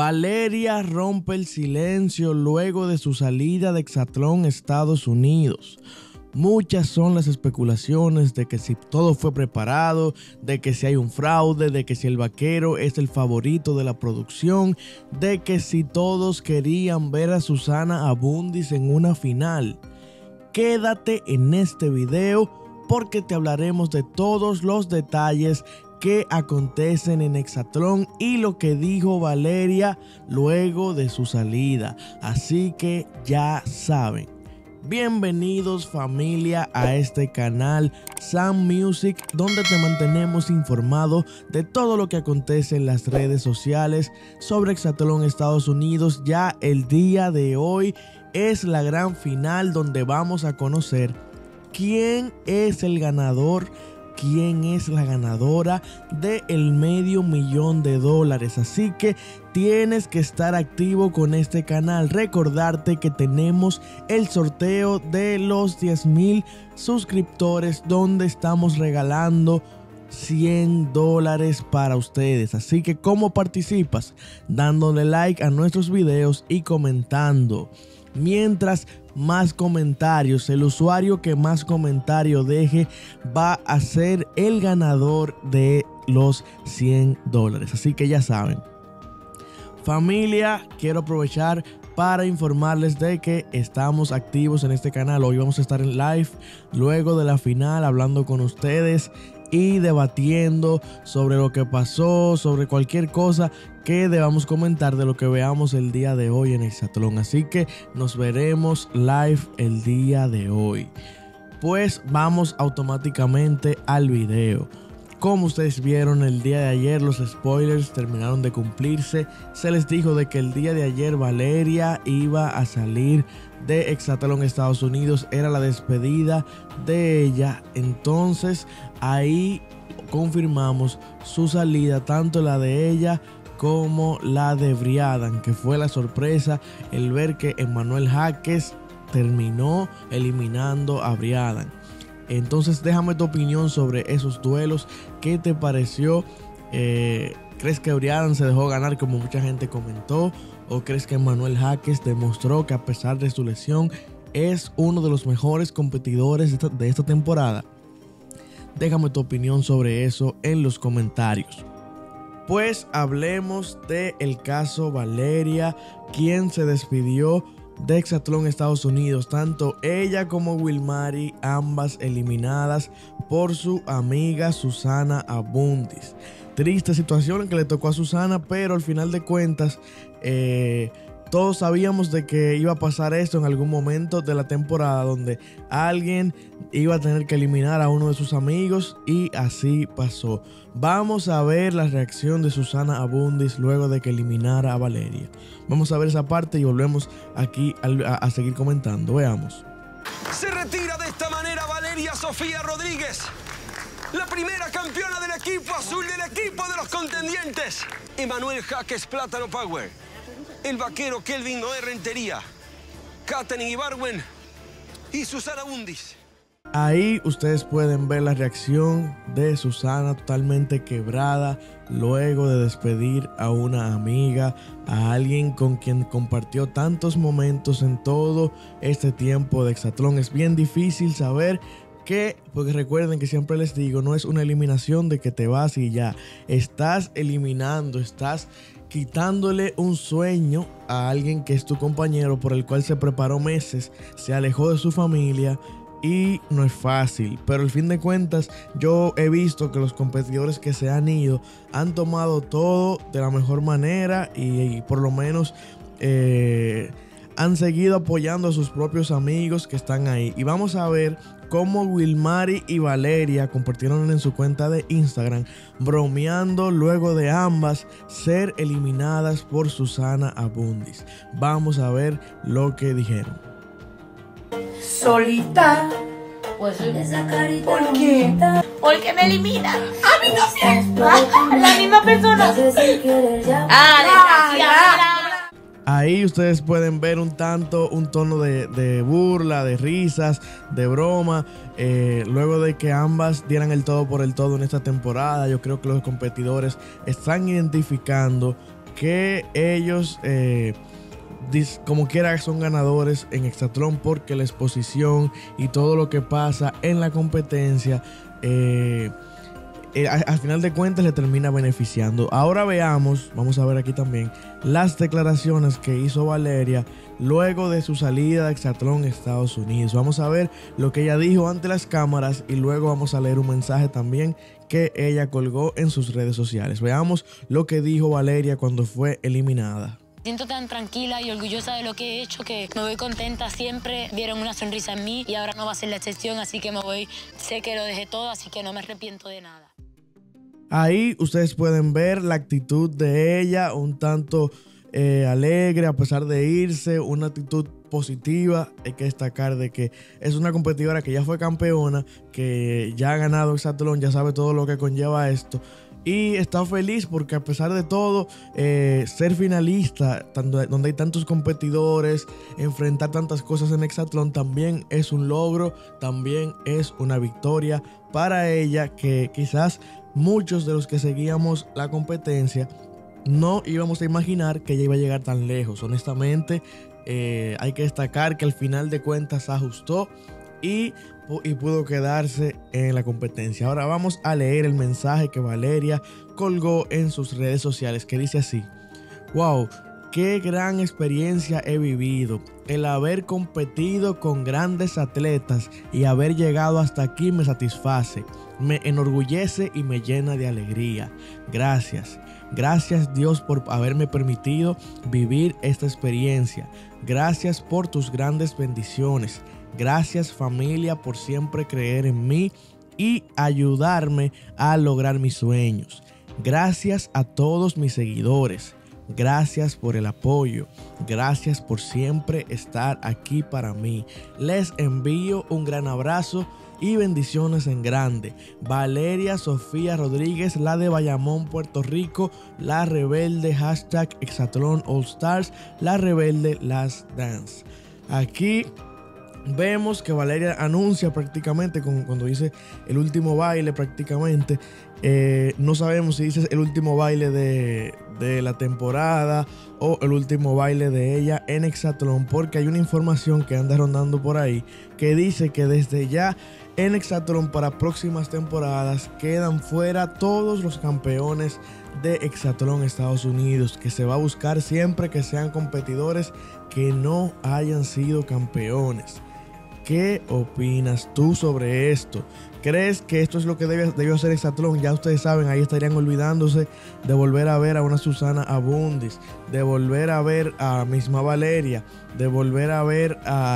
Valeria rompe el silencio luego de su salida de Exatlón Estados Unidos. Muchas son las especulaciones de que si todo fue preparado, de que si hay un fraude, de que si el vaquero es el favorito de la producción, de que si todos querían ver a Susana Abundis en una final. Quédate en este video porque te hablaremos de todos los detalles que acontecen en Exatlón y lo que dijo Valeria luego de su salida. Así que ya saben. Bienvenidos familia a este canal Sam Music, donde te mantenemos informado de todo lo que acontece en las redes sociales sobre Exatlón Estados Unidos. Ya el día de hoy es la gran final donde vamos a conocer quién es el ganador, quién es la ganadora del $500,000. Así que tienes que estar activo con este canal. Recordarte que tenemos el sorteo de los 10,000 suscriptores, donde estamos regalando $100 para ustedes. Así que ¿cómo participas? Dándole like a nuestros videos y comentando. Mientras más comentarios, el usuario que más comentarios deje va a ser el ganador de los $100. Así que ya saben. Familia, quiero aprovechar para informarles de que estamos activos en este canal. Hoy vamos a estar en live luego de la final, hablando con ustedes y debatiendo sobre lo que pasó, sobre cualquier cosa que debamos comentar de lo que veamos el día de hoy en Exatlón. Así que nos veremos live el día de hoy. Pues vamos automáticamente al video. Como ustedes vieron el día de ayer, los spoilers terminaron de cumplirse. Se les dijo de que el día de ayer Valeria iba a salir de Exatlón Estados Unidos. Era la despedida de ella. Entonces ahí confirmamos su salida, tanto la de ella como la de Briadan, que fue la sorpresa el ver que Emmanuel Jaques terminó eliminando a Briadan. Entonces déjame tu opinión sobre esos duelos. ¿Qué te pareció? ¿Crees que Briadan se dejó ganar como mucha gente comentó? ¿O crees que Emmanuel Jaques demostró que a pesar de su lesión es uno de los mejores competidores de esta temporada? Déjame tu opinión sobre eso en los comentarios. Pues hablemos del caso Valeria, quien se despidió de Exatlón Estados Unidos. Tanto ella como Wilmary, ambas eliminadas por su amiga Susana Abundis. Triste situación que le tocó a Susana, pero al final de cuentas todos sabíamos de que iba a pasar esto en algún momento de la temporada, donde alguien iba a tener que eliminar a uno de sus amigos, y así pasó. Vamos a ver la reacción de Susana Abundis luego de que eliminara a Valeria. Vamos a ver esa parte y volvemos aquí a seguir comentando. Veamos. Se retira de esta manera Valeria Sofía Rodríguez, la primera campeona del equipo azul, del equipo de los contendientes. Emmanuel Jaques Plátano Power, el vaquero Kelvin Noé Rentería, Katherine Ibarwen y Susana Abundis. Ahí ustedes pueden ver la reacción de Susana, totalmente quebrada luego de despedir a una amiga, a alguien con quien compartió tantos momentos en todo este tiempo de Exatlón. Es bien difícil saber que, porque recuerden que siempre les digo, no es una eliminación de que te vas y ya. Estás eliminando, estás quitándole un sueño a alguien que es tu compañero, por el cual se preparó meses, se alejó de su familia. Y no es fácil, pero al fin de cuentas yo he visto que los competidores que se han ido han tomado todo de la mejor manera y por lo menos han seguido apoyando a sus propios amigos que están ahí. Y vamos a ver cómo Wilmary y Valeria compartieron en su cuenta de Instagram bromeando luego de ambas ser eliminadas por Susana Abundis. Vamos a ver lo que dijeron. Solita, pues esa carita. ¿Por qué? Porque me eliminan. A mí no sé. La misma persona. Ahí ustedes pueden ver un tono de burla, de risas, de broma, luego de que ambas dieran el todo por el todo en esta temporada. Yo creo que los competidores están identificando que ellos como quiera son ganadores en Hexatlón, porque la exposición y todo lo que pasa en la competencia al final de cuentas le termina beneficiando. Ahora vamos a ver aquí también las declaraciones que hizo Valeria luego de su salida de Hexatlón Estados Unidos. Vamos a ver lo que ella dijo ante las cámaras y luego vamos a leer un mensaje también que ella colgó en sus redes sociales. Veamos lo que dijo Valeria cuando fue eliminada. Siento tan tranquila y orgullosa de lo que he hecho que me voy contenta. Siempre vieron una sonrisa en mí y ahora no va a ser la excepción, así que me voy. Sé que lo dejé todo, así que no me arrepiento de nada. Ahí ustedes pueden ver la actitud de ella, un tanto alegre a pesar de irse, una actitud positiva. Hay que destacar de que es una competidora que ya fue campeona, que ya ha ganado Hexatlón, ya sabe todo lo que conlleva esto. Y está feliz porque a pesar de todo, ser finalista, donde hay tantos competidores, enfrentar tantas cosas en Hexatlón, también es un logro, también es una victoria para ella, que quizás muchos de los que seguíamos la competencia no íbamos a imaginar que ella iba a llegar tan lejos. Honestamente, hay que destacar que al final de cuentas ajustó y pudo quedarse en la competencia. Ahora vamos a leer el mensaje que Valeria colgó en sus redes sociales, que dice así: wow, qué gran experiencia he vivido. El haber competido con grandes atletas y haber llegado hasta aquí me satisface, me enorgullece y me llena de alegría. Gracias. Gracias, Dios, por haberme permitido vivir esta experiencia. Gracias por tus grandes bendiciones. Gracias, familia, por siempre creer en mí y ayudarme a lograr mis sueños. Gracias a todos mis seguidores. Gracias por el apoyo. Gracias por siempre estar aquí para mí. Les envío un gran abrazo y bendiciones en grande. Valeria Sofía Rodríguez, la de Bayamón, Puerto Rico, la rebelde, hashtag Hexatlón All Stars, la rebelde Last Dance. Aquí vemos que Valeria anuncia prácticamente cuando dice el último baile, prácticamente no sabemos si dice el último baile de la temporada o el último baile de ella en Hexatlón, porque hay una información que anda rondando por ahí que dice que desde ya en Hexatlón para próximas temporadas quedan fuera todos los campeones de Hexatlón Estados Unidos, que se va a buscar siempre que sean competidores que no hayan sido campeones. ¿Qué opinas tú sobre esto? ¿Crees que esto es lo que debió hacer Hexatlón? Ya ustedes saben, ahí estarían olvidándose de volver a ver a una Susana Abundis, de volver a ver a misma Valeria, de volver a ver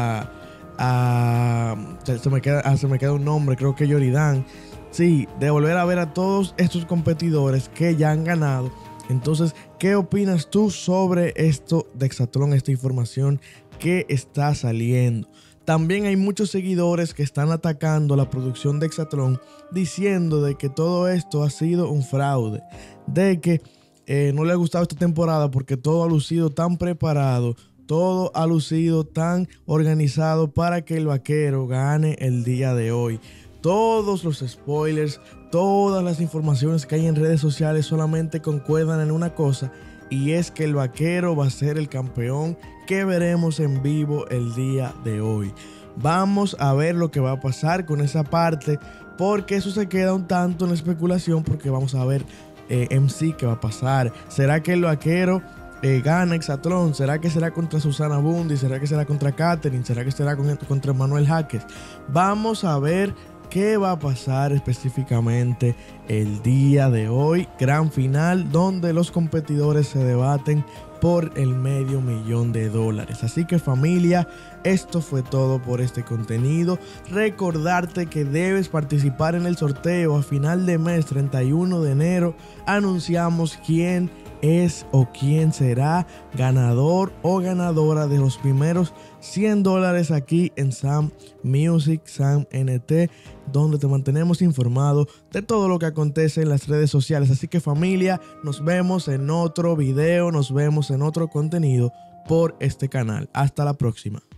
se me queda un nombre, creo que Yoridan. Sí, de volver a ver a todos estos competidores que ya han ganado. Entonces, ¿qué opinas tú sobre esto de Hexatlón, esta información que está saliendo? También hay muchos seguidores que están atacando la producción de Hexatlón, diciendo de que todo esto ha sido un fraude, de que no le ha gustado esta temporada porque todo ha lucido tan preparado, todo ha lucido tan organizado para que el vaquero gane el día de hoy. Todos los spoilers, todas las informaciones que hay en redes sociales solamente concuerdan en una cosa, y es que el vaquero va a ser el campeón que veremos en vivo el día de hoy. Vamos a ver lo que va a pasar con esa parte, porque eso se queda un tanto en especulación, porque vamos a ver en sí qué va a pasar. ¿Será que el vaquero gana Hexatlón? ¿Será que será contra Susana Bundy? ¿Será que será contra Katherine? ¿Será que será contra Manuel Jaques? Vamos a ver qué va a pasar específicamente el día de hoy. Gran final donde los competidores se debaten por el $500,000. Así que, familia, esto fue todo por este contenido. Recordarte que debes participar en el sorteo. A final de mes, 31 de enero, anunciamos quién es o quién será ganador o ganadora de los primeros $100 aquí en Sam Music, Sam NT, donde te mantenemos informado de todo lo que acontece en las redes sociales. Así que, familia, nos vemos en otro video, nos vemos en otro contenido por este canal. Hasta la próxima.